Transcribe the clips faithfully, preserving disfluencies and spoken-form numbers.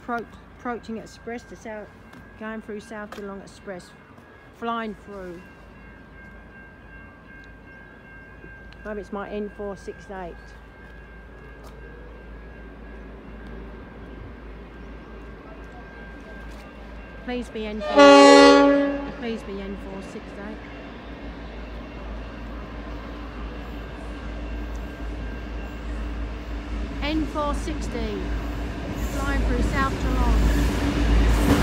appro approaching Express to South, going through South Geelong Express, flying through. Maybe it's my N four sixty-eight. Please be N four. Please be N four sixty-eight. N four sixty, flying through South Geelong.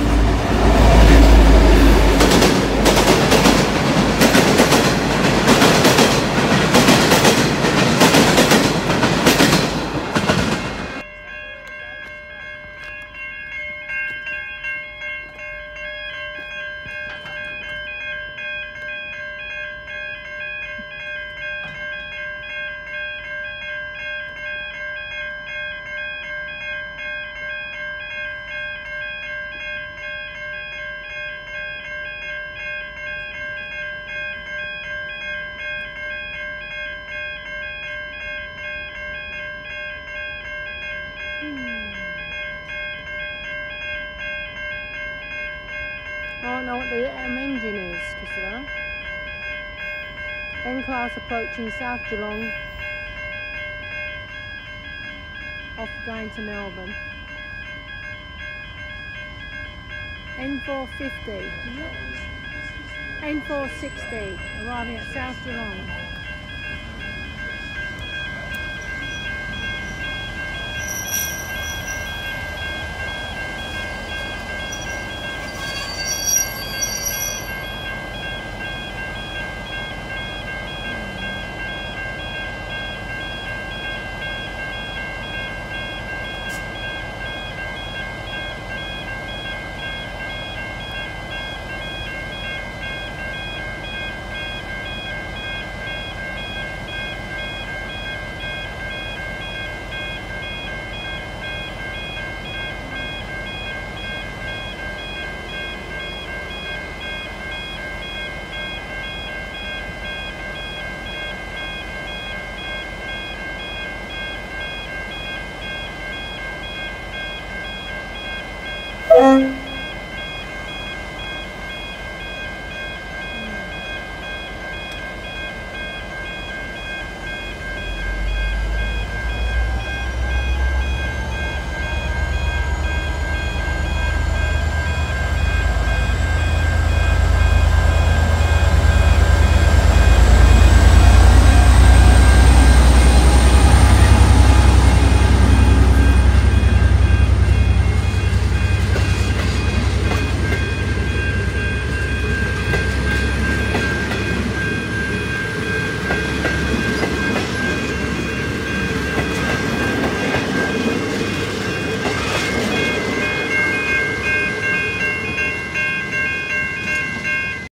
I don't know what the um, engine is, Kisela. N-Class approaching South Geelong, off going to Melbourne. N four fifty, N four sixty, arriving at South Geelong.